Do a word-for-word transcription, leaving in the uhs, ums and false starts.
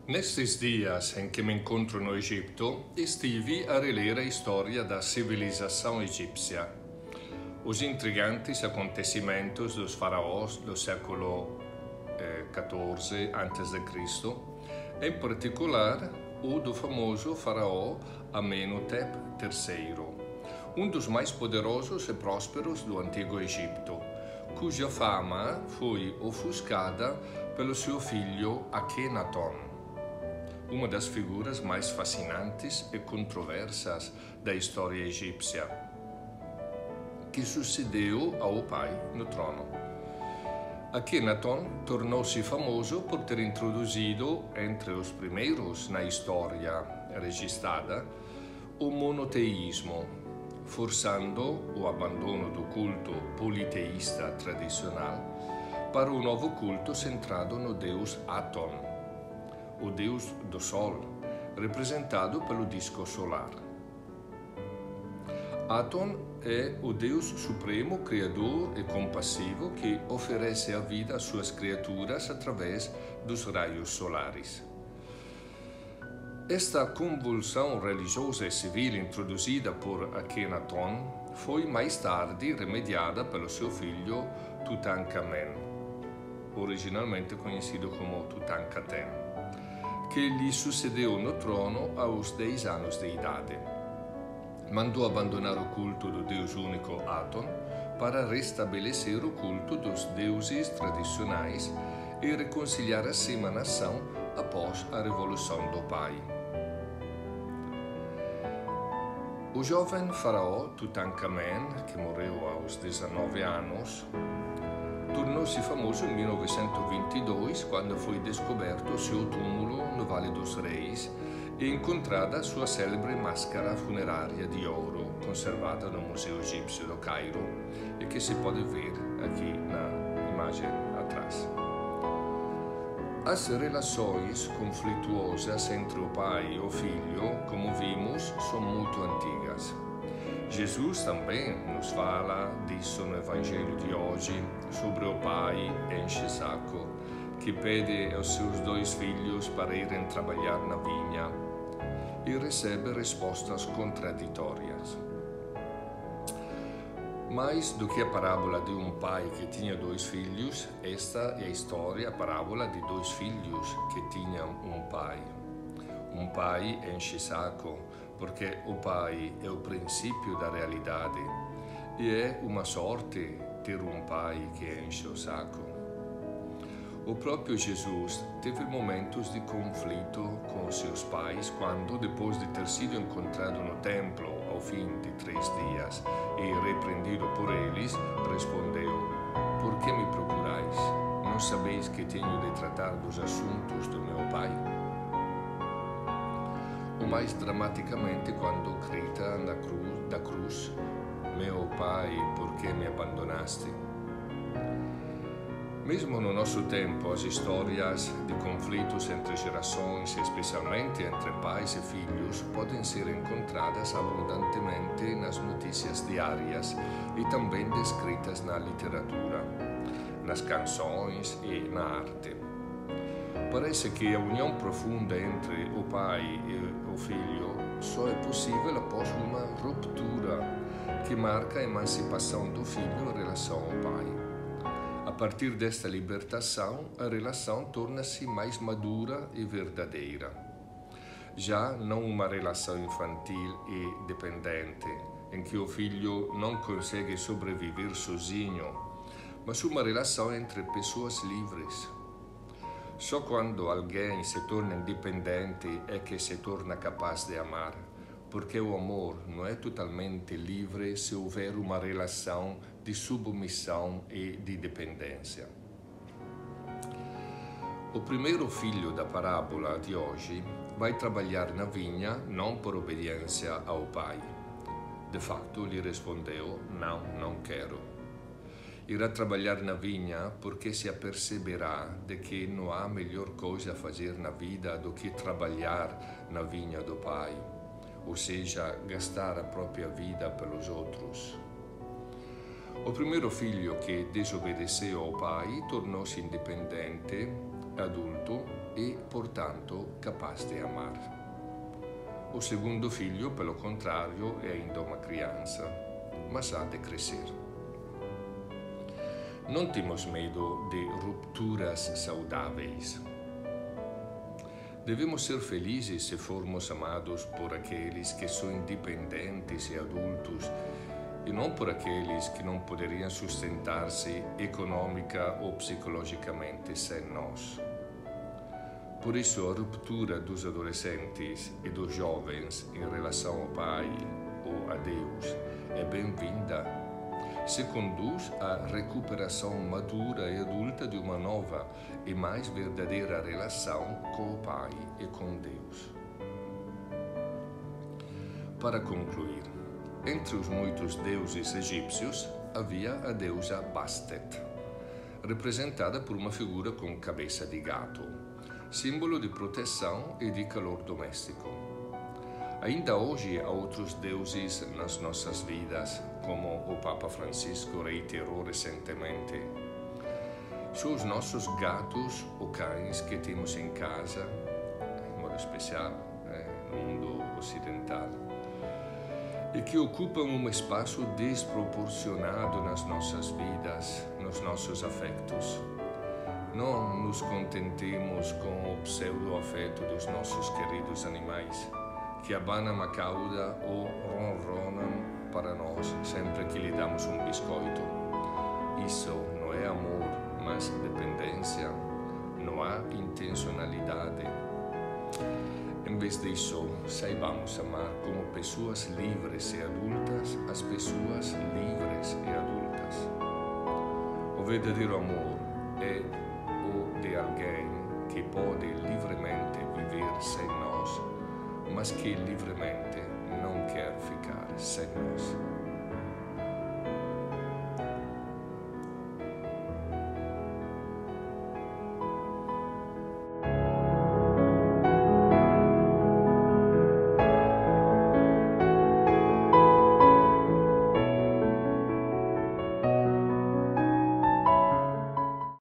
Nestes dias em que me encontro no Egito, estive a reler a história da civilização egípcia. Os intrigantes acontecimentos dos faraós do século quatorze antes de Cristo, em particular o do famoso faraó Amenhotep terceiro, um dos mais poderosos e prósperos do Antigo Egito, cuja fama foi ofuscada pelo seu filho Akhenaton, uma das figuras mais fascinantes e controversas da história egípcia, que sucedeu ao pai no trono. Akhenaton tornou-se famoso por ter introduzido, entre os primeiros na história registrada, o monoteísmo, forçando o abandono do culto politeísta tradicional para um novo culto centrado no deus Aton, o deus do sol, representado pelo disco solar. Aton é o deus supremo, criador e compassivo que oferece a vida às suas criaturas através dos raios solares. Esta convulsão religiosa e civil introduzida por Akhenaton foi mais tarde remediada pelo seu filho Tutankhamen, originalmente conhecido como Tutankhaten, que lhe sucedeu no trono aos dez anos de idade. Mandou abandonar o culto do deus único Aton para restabelecer o culto dos deuses tradicionais e reconciliar assim a nação após a revolução do pai. O jovem faraó Tutankhamen, que morreu aos dezenove anos, tornou-se famoso em mil novecentos e vinte e dois, quando foi descoberto o seu túmulo no Vale dos Reis e encontrada a sua célebre máscara funerária de ouro, conservada no Museu Egípcio do Cairo e que se pode ver aqui na imagem atrás. As relações conflituosas entre o pai e o filho, como vimos, são muito antigas. Jesus também nos fala disso no Evangelho de hoje, sobre o pai enche-saco, que pede aos seus dois filhos para irem trabalhar na vinha e recebe respostas contraditórias. Mais do que a parábola de um pai que tinha dois filhos, esta é a história, a parábola de dois filhos que tinham um pai. Um pai enche-saco, porque o pai é o princípio da realidade e é uma sorte ter um pai que enche o saco. O próprio Jesus teve momentos de conflito com os seus pais quando, depois de ter sido encontrado no templo ao fim de três dias e repreendido por eles, respondeu: "Por que me procurais? Não sabeis que tenho de tratar dos assuntos do meu pai?" Ou mais dramaticamente quando grita na cruz, da cruz: "Meu pai, por que me abandonaste?" Mesmo no nosso tempo, as histórias de conflitos entre gerações, especialmente entre pais e filhos, podem ser encontradas abundantemente nas notícias diárias e também descritas na literatura, nas canções e na arte. Parece que a união profunda entre o pai e o filho só é possível após uma ruptura que marca a emancipação do filho em relação ao pai. A partir desta libertação, a relação torna-se mais madura e verdadeira. Já não uma relação infantil e dependente, em que o filho não consegue sobreviver sozinho, mas uma relação entre pessoas livres. Só quando alguém se torna independente é que se torna capaz de amar, porque o amor não é totalmente livre se houver uma relação de submissão e de dependência. O primeiro filho da parábola de hoje vai trabalhar na vinha não por obediência ao pai. De facto, lhe respondeu: "Não, não quero." Irá trabalhar na vinha porque se aperceberá de que não há melhor coisa a fazer na vida do que trabalhar na vinha do pai, ou seja, gastar a própria vida pelos outros. O primeiro filho que desobedeceu ao pai tornou-se independente, adulto e, portanto, capaz de amar. O segundo filho, pelo contrário, é ainda uma criança, mas há de crescer. Não temos medo de rupturas saudáveis. Devemos ser felizes se formos amados por aqueles que são independentes e adultos e não por aqueles que não poderiam sustentar-se econômica ou psicologicamente sem nós. Por isso, a ruptura dos adolescentes e dos jovens em relação ao Pai ou a Deus é bem-vinda. Se conduz à recuperação madura e adulta de uma nova e mais verdadeira relação com o Pai e com Deus. Para concluir, entre os muitos deuses egípcios havia a deusa Bastet, representada por uma figura com cabeça de gato, símbolo de proteção e de calor doméstico. Ainda hoje há outros deuses nas nossas vidas, como o Papa Francisco reiterou recentemente. São os nossos gatos ou cães que temos em casa, em modo especial, né, no mundo ocidental, e que ocupam um espaço desproporcionado nas nossas vidas, nos nossos afetos. Não nos contentemos com o pseudo-afeto dos nossos queridos animais, que abanam a cauda ou ronronam para nós sempre que lhe damos um biscoito. Isso não é amor, mas dependência. Não há intencionalidade. Em vez disso, saibamos amar como pessoas livres e adultas as pessoas livres e adultas. O verdadeiro amor é o de alguém que pode livremente viver sem nós, mas que livremente não quer ficar sem nós.